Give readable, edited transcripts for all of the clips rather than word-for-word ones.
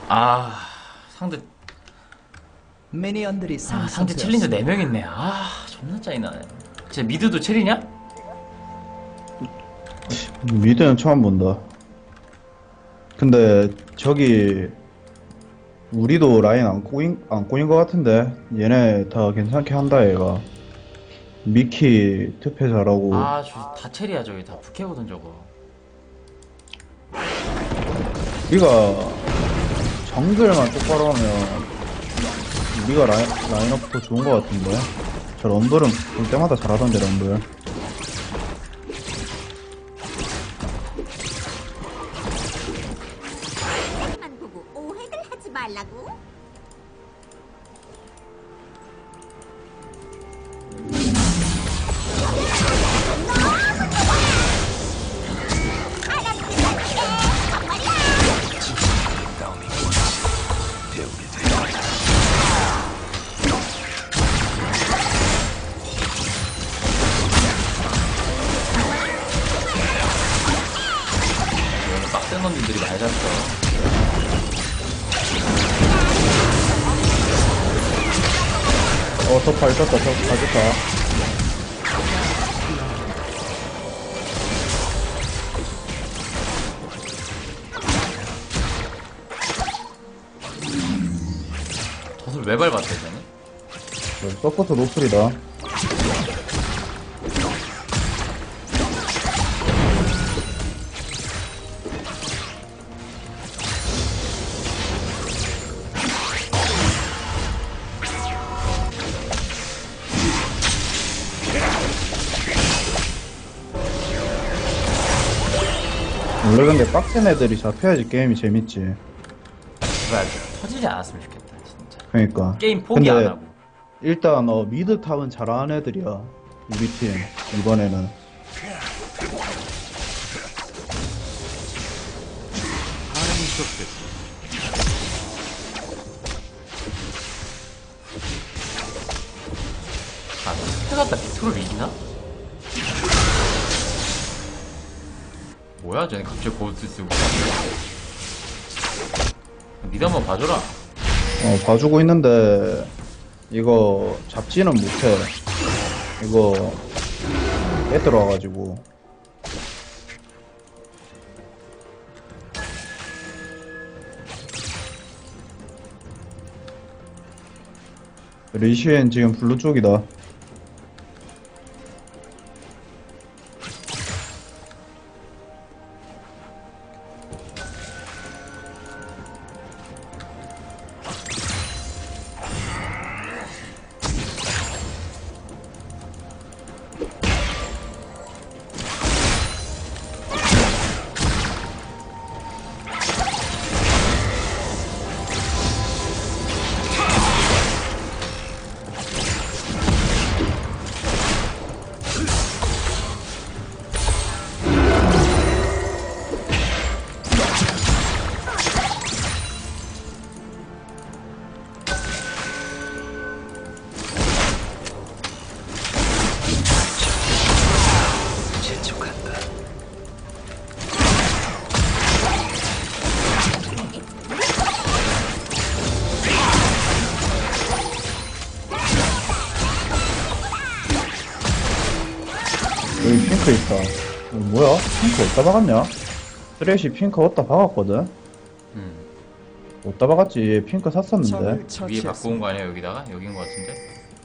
아, 상대 미니언들이 상대 챌린저 4명 있네. 아, 존나 짜증나네. 쟤 미드도 챌이냐? 미드는 처음 본다. 근데 저기 우리도 라인 안 꼬인 것 같은데 얘네 다 괜찮게 한다 얘가. 미키 투패 잘하고. 아, 다 챌이야. 저기 다 북해거든 저거. 우리가 정글만 똑바로 하면 우리가 라인업 더 좋은 것 같은데. 저 럼블은 볼 때마다 잘하던데 럼블. 만 보고 오해를 하지 말라고. 오늘 빡센 언니들이 많이 잡혀. 더 밟혔다, 더 밟혔다. 덫을 왜 밟았대 쟤는? 서포트 노플이다. 원래 근데 빡센 애들이 잡혀야지 게임이 재밌지. 제발 터지지 않았으면 좋겠다 진짜. 그러니까. 게임 포기 안 근데 하고. 일단 미드 탑은 잘하는 애들이야. 우리 팀 이번에는. 아, 스페가다 비트를 이기나? 뭐야 쟤네 갑자기 골드 쓰고. 니도 한번 봐줘라. 봐주고 있는데 이거 잡지는 못해. 이거 깨 들어와가지고. 리시엔 지금 블루 쪽이다. 여기 핑크 있다. 뭐야? 핑크 어디다 박았냐? 쓰레쉬 핑크 어디다 박았거든? 어디다 박았지? 얘 핑크 샀었는데. 위에 바꿔 온 거 아니야 여기다가? 여긴 거 같은데?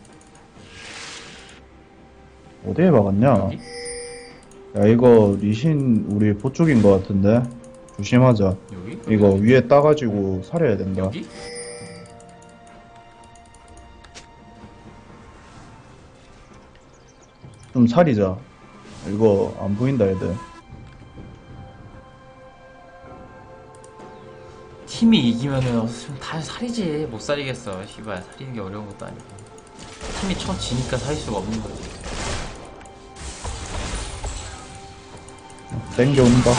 어디에 박았냐? 여기? 야, 이거 리신 우리 보쪽인 거 같은데? 조심하자. 여기? 이거 위에 따가지고 살해야 된다. 여기? 좀 살이자. 이거 안 보인다 애들. 팀이 이기면은 다 살이지. 못 살리겠어. 씨발 살리는 게 어려운 것도 아니고. 팀이 지니까 살릴 수가 없는 거지. 땡겨온다.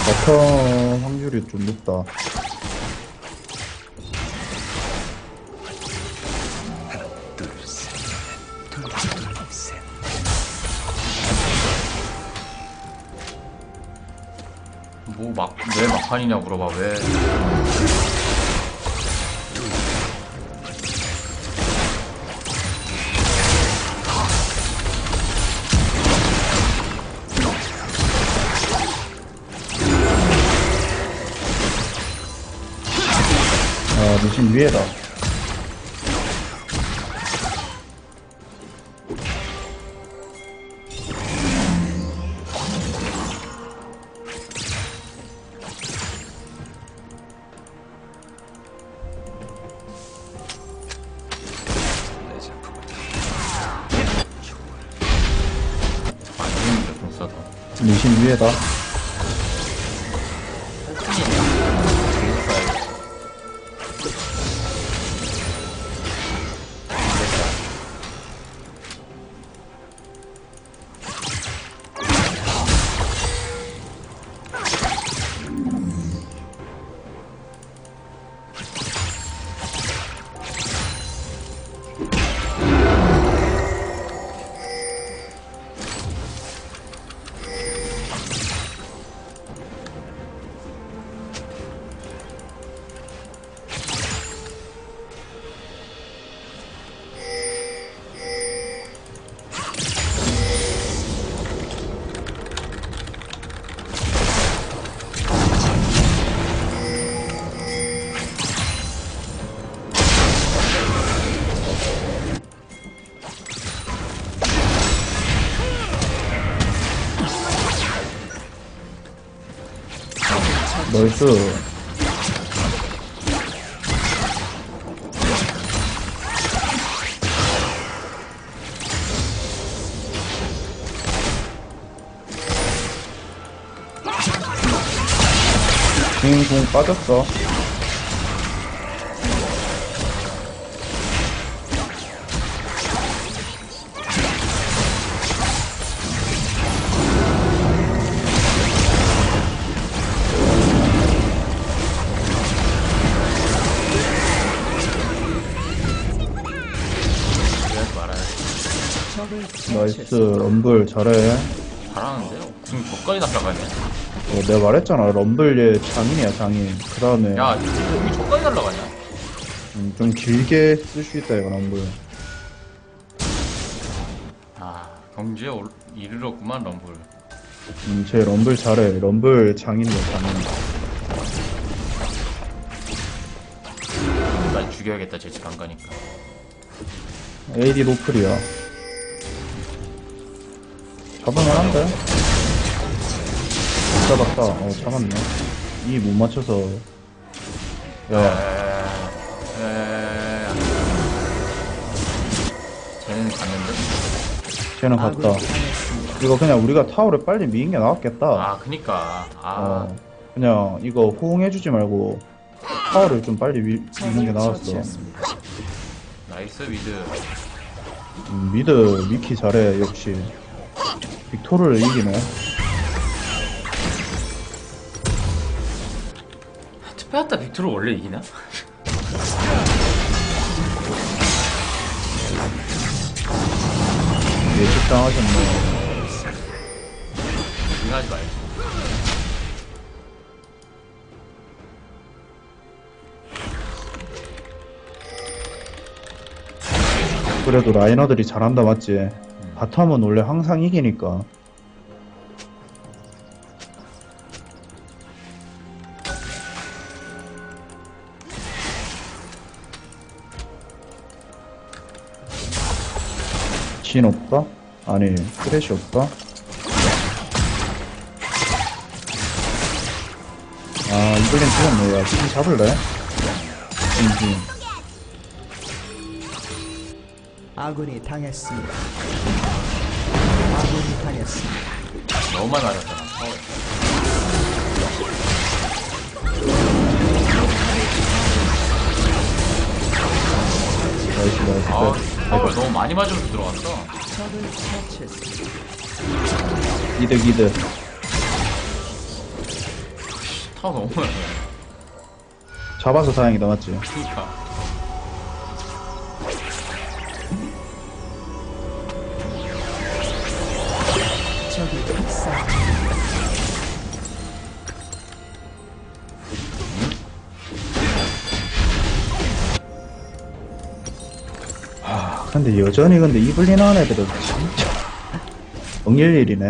바텀 확률이 좀 높다. 왜 막판이냐 물어봐, 왜. 아, 미신 위에다. 안 되는데, 돈 써도. 미신 위에다. 나이스. 주인공 빠졌어. 나이스. 럼블 잘해. 잘하는데요? 지금 저까지 날아가네. 내가 말했잖아. 럼블 얘 장인이야, 장인. 그 다음에 야, 여기 저까지 날아가냐? 좀 길게 쓸 수 있다, 이거 럼블. 아, 경지에 이르렀구만, 럼블. 쟤 럼블 잘해. 럼블 장인이야, 장인. 날 죽여야겠다, 제 집 안 가니까. AD 노플이야. 잡을만한데? 못 잡았다. 잡았네. 이 못 맞춰서. 야, 쟤는 갔는데? 쟤는 갔다. 이거 그냥 우리가 타워를 빨리 미는 게 나았겠다. 아, 그니까. 아, 그냥 이거 호응해주지 말고 타워를 좀 빨리 미는 게 나았어. 나이스, 미드. 미드 미키 잘해, 역시. 빅토르를 이기네. 투페아타 빅토르 원래 이기나? 예측당하셨네. 이해하지 말지. 그래도 라이너들이 잘한다, 맞지? 바텀은 원래 항상 이기니까. 진 없다? 아니, 크래쉬 없다? 아, 이블린 죽었네. 야, 진 잡을래? 진. 아군이 당했습니다. 아군이 당했습니다. 너무 많이 맞았잖아. 나이스. 파울 너무 많이 맞으면서 들어갔어. 적을 처치했습니다. 이득. 타워 너무 많아. 잡아서 다행이다, 맞지? 그니까. 적이 학살. 근데 여전히 근데 이블린 하는 애들은 진짜 엉일일이네.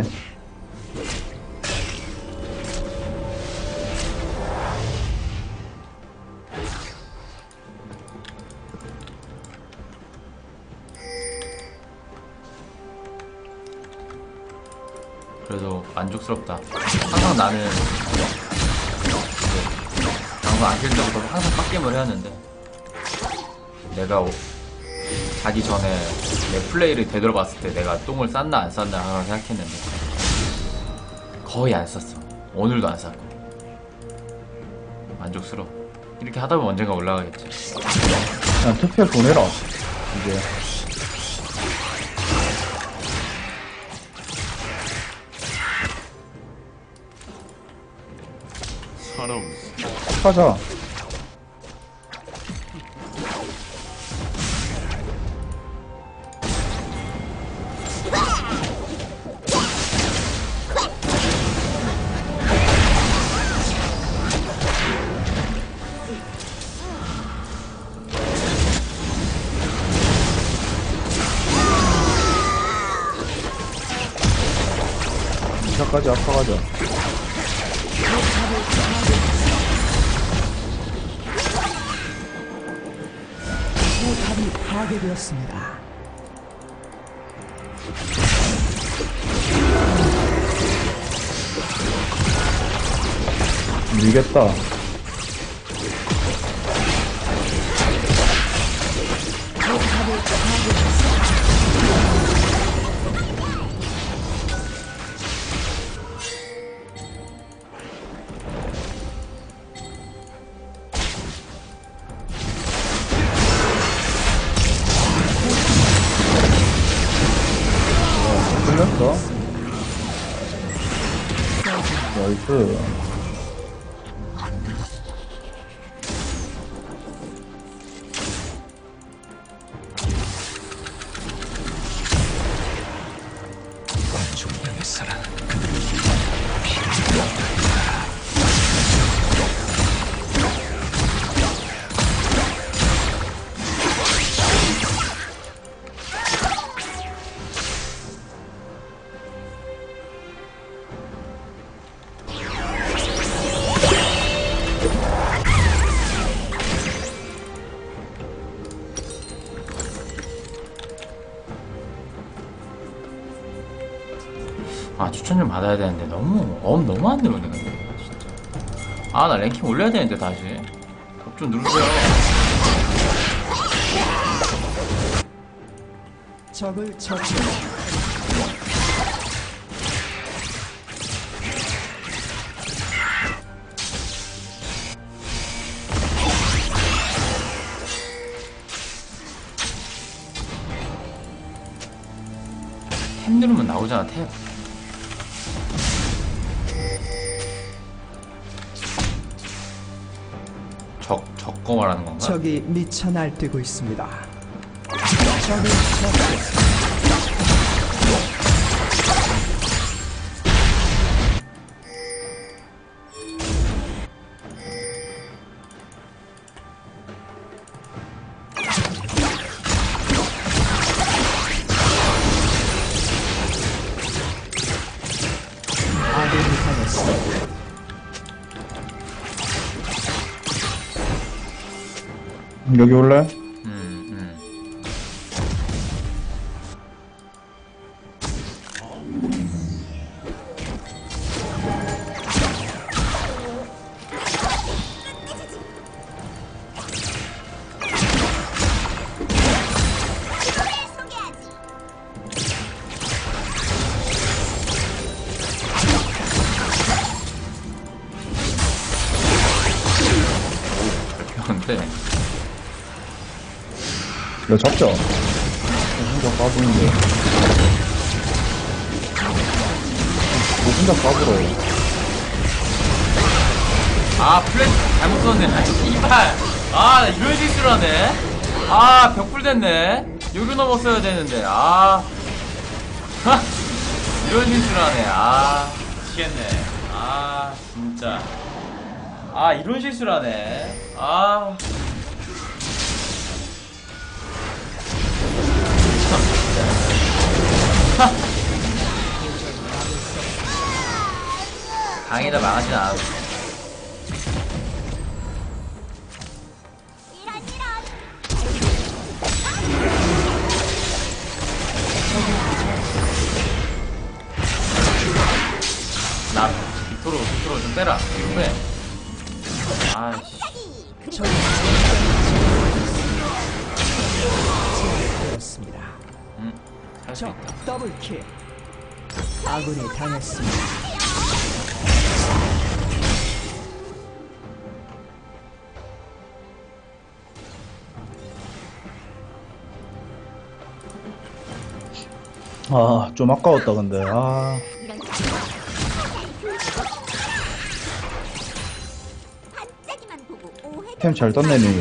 그래도 만족스럽다. 항상 나는 방송 안 킬 때부터 항상 빡겜을 해왔는데 내가 자기 전에 내 플레이를 되돌아봤을 때 내가 똥을 쌌나 안 쌌나 하나 생각했는데 거의 안 쌌어. 오늘도 안 쌌고 만족스러워. 이렇게 하다 보면 언젠가 올라가겠지. 그냥 투표 보내라, 이제. 하자. 이사까지 아파가자. 포탑이 파괴되었습니다. 밀겠다. 풀렸어? 나이스. 아 추천 좀 받아야 되는데 너무 안 누르네 근데 진짜. 아 나 랭킹 올려야 되는데 다시 법 좀 누르세요. 적을 처치했습니다. 탭 누르면 나오잖아 탭. 적거 말하는 건가? 적이 미쳐 날뛰고 있습니다. 적을 처치했습니다. 아군이 당했습니다. 여기 올래? 근데 이거 잡자. 혼자 까부는데. 혼자 까불어. 아 플래시 잘못 썼네. 아 씨발. 아 이런 실수를 하네. 아 벽불 됐네. 여기 넘었어야 되는데. 아 이런 실수를 하네. 아 미치겠네. 아 진짜. 아 이런 실수를 하네. 아 강의를 망하진 않아. 이런. 나 빅토로 좀 빼라. 왜? 아씨. 적이 되었습니다. 할 수 적 있다. 더블킬. 아군이 당했습니다. 아, 좀 아까웠다, 근데. 아, 이런. 반짝이만 보고 오해들 템 잘 떴네, 니.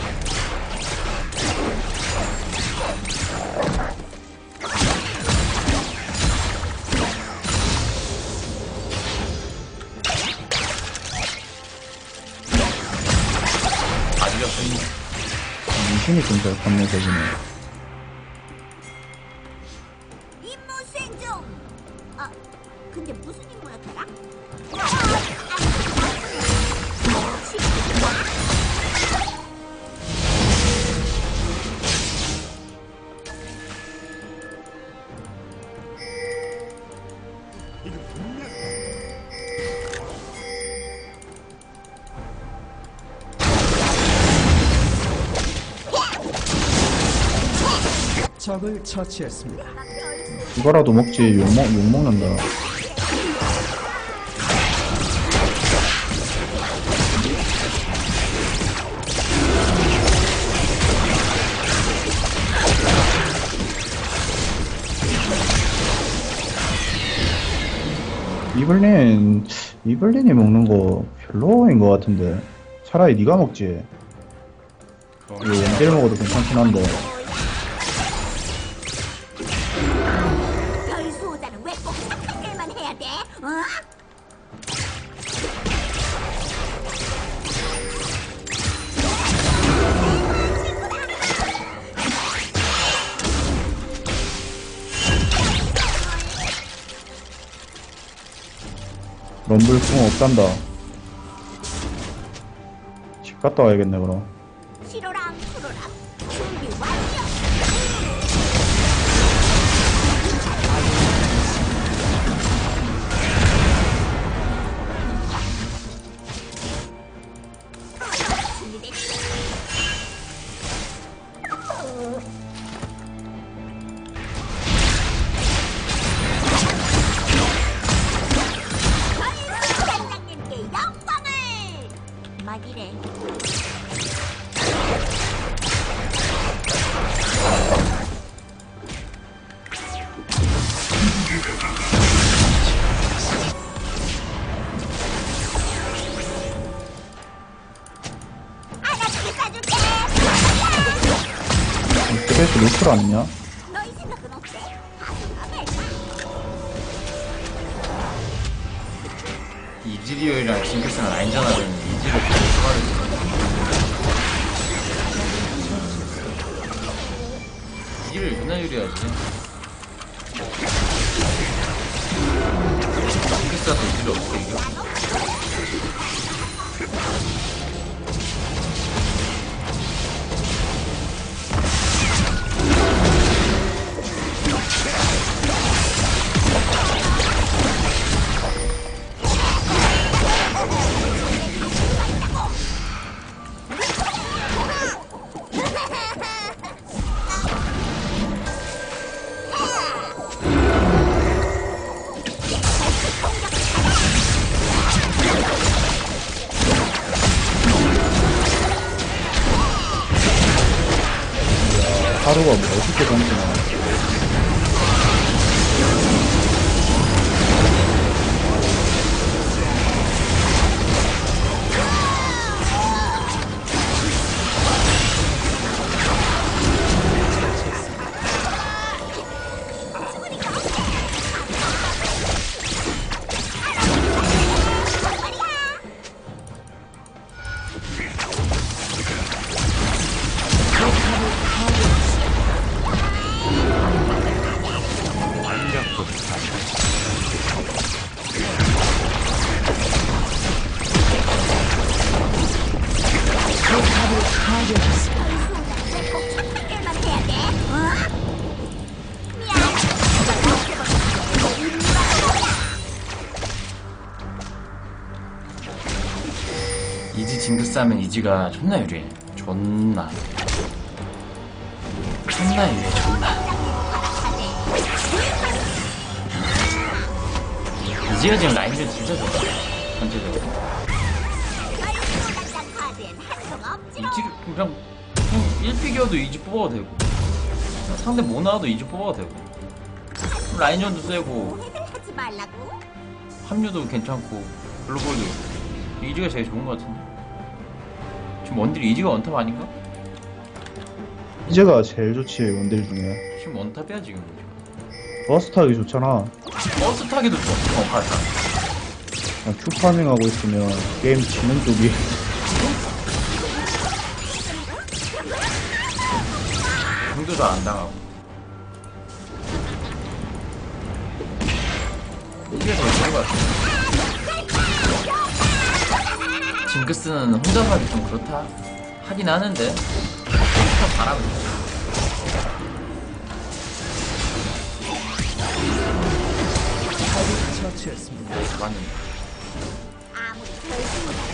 아직 없으니. 미신이 좀 잘 떴네, 저기는. 임무 수행 중. 아, 근데 무슨 임무였더라? 적을 처치했습니다. 이거라도 먹지, 욕 먹는다. 이블린이 먹는 거 별로인 것 같은데. 차라리 네가 먹지. 이거 원딜 먹어도 괜찮긴 한데. 별 수호자는 왜 꼭 착한 일만 해야 돼? 어? 럼블 궁 없단다. 집 갔다 와야겠네, 그럼. 시로랑 프로랑 준비 완료. 준비됐어. 단장님께 영광을. 막 이래. 알아듣게 싸줄게. 스페이스 루트를 아니냐? 너희 생각은 어때? 아주 마음에 이즈리얼이랑 징크스는 아니잖아. 그러면 이즈리얼 추가를 이즈리얼 존나 유리하지. 징크스가 또 이즈리얼 어떻게 이겨? 하루가 멋있게 정치나. 이지 징크스 하면 이지가 존나 유리해. 존나 유리해. 존나. 이지가 지금 라인전 진짜 좋아. 전체적으로. 이지 그냥 1픽이어도 이지 뽑아도 되고, 상대 뭐 나와도 이지 뽑아도 되고, 라인전도 세고, 오해를 하지 말라고. 합류도 괜찮고, 글로벌도 이지가 제일 좋은 것 같은데. 지금 원딜 이지가 원탑 아닌가? 이제가 제일 좋지 원딜 중에. 지금 원탑이야 지금. 버스 타기 좋잖아. 버스 타기도 좋아. 가자. 그냥 큐 파밍하고 있으면 게임 지는 쪽이. 공도도 안 당하고. 이게 제일 좋은 것 같아. 징크스는 혼자서 하기 좀 그렇다 하긴 하는데 좀 잘하고 있어. 적을 처치했습니다. 맞는데. 아무리 결심을 해도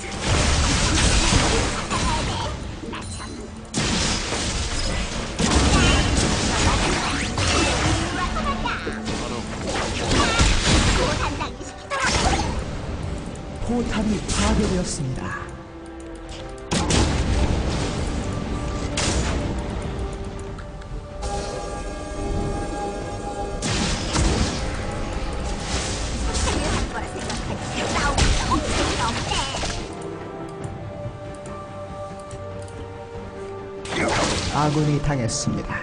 포탑이 파괴되었습니다. 아군이 당했습니다.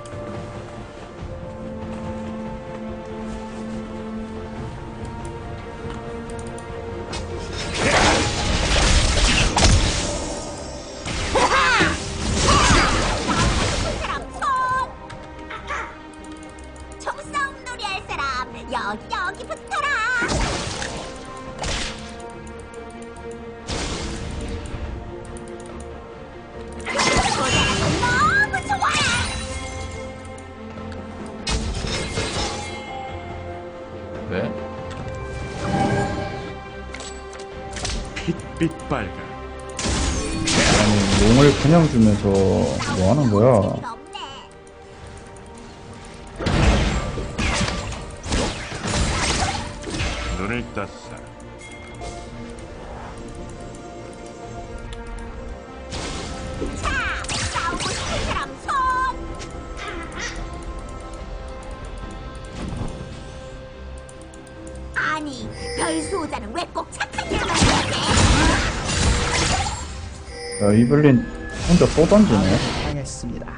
총싸움 놀이 할 사람 여기 붙어라. 너무 좋아. 왜? 핏빛 빨간 아니 롱을 그냥 주면서 뭐 하는 거야? 없네. 눈을 떴어. 자, 싸우고 싶은 사람 손. 아니, 별수호자는 왜 꼭 착한 일만 해야 돼? 야 이블린 혼자 또 던지네. 당했습니다.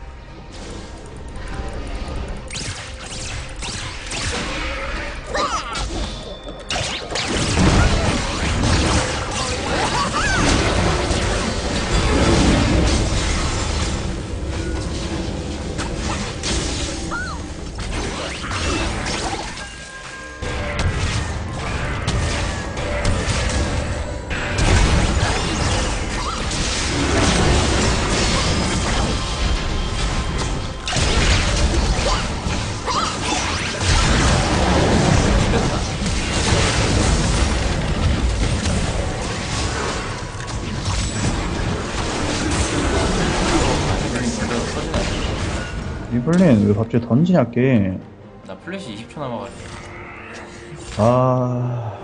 이블린 왜 갑자기 던지냐 게임. 나 플래시 20초 남아가지고. 아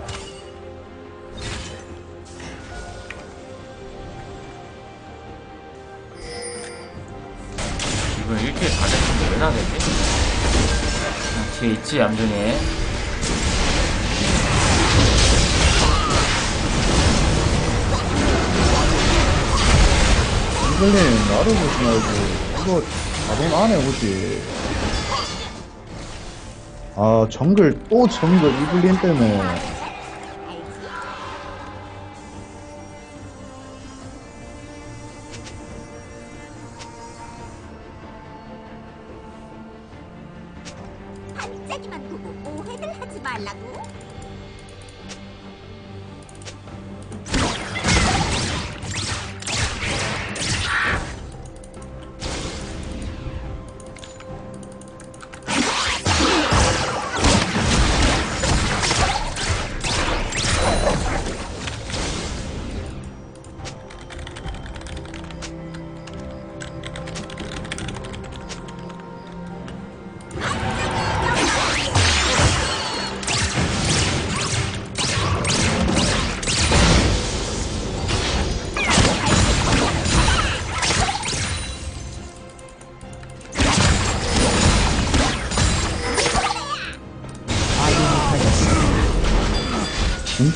이번 1킬 400인데 왜 나겠지? 뒤에 있지 얌전히. 이블린 나를 보지 말고 이거 자동 안에 오지. 아 정글 또 정글 이블린 때문에. 알지? 반짝이만 보고 오해를 하지 말라고.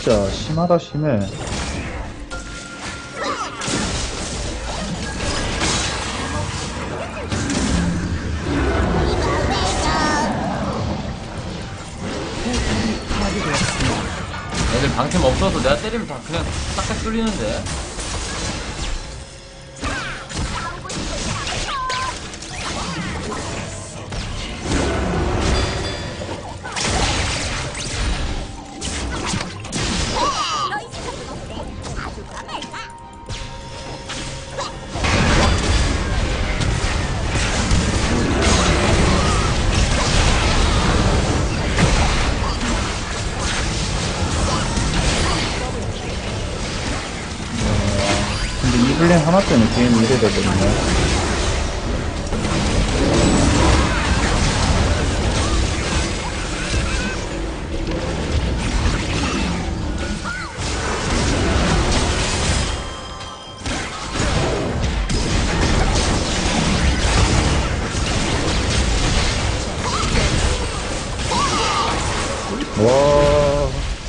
진짜 심하다 심해. 애들 방템 없어서 내가 때리면 다 그냥 딱딱 뚫리는데. 근데 이블린 하나 때문에 게임이 이래 되거든요. 와,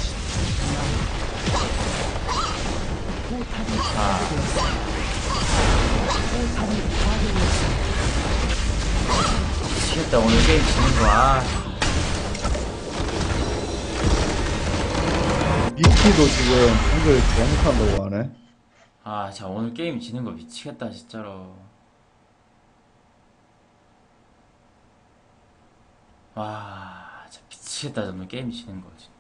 미치겠다 오늘 게임 지는 거. 아. 미키도 지금 한글 개못한다고 하네. 아, 자, 오늘 게임 지는 거 미치겠다, 진짜로. 와, 진짜 미치겠다, 오늘 게임 지는 거, 진짜.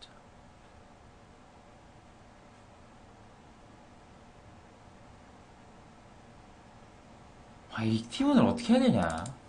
아, 이 팀원을 어떻게 해야 되냐?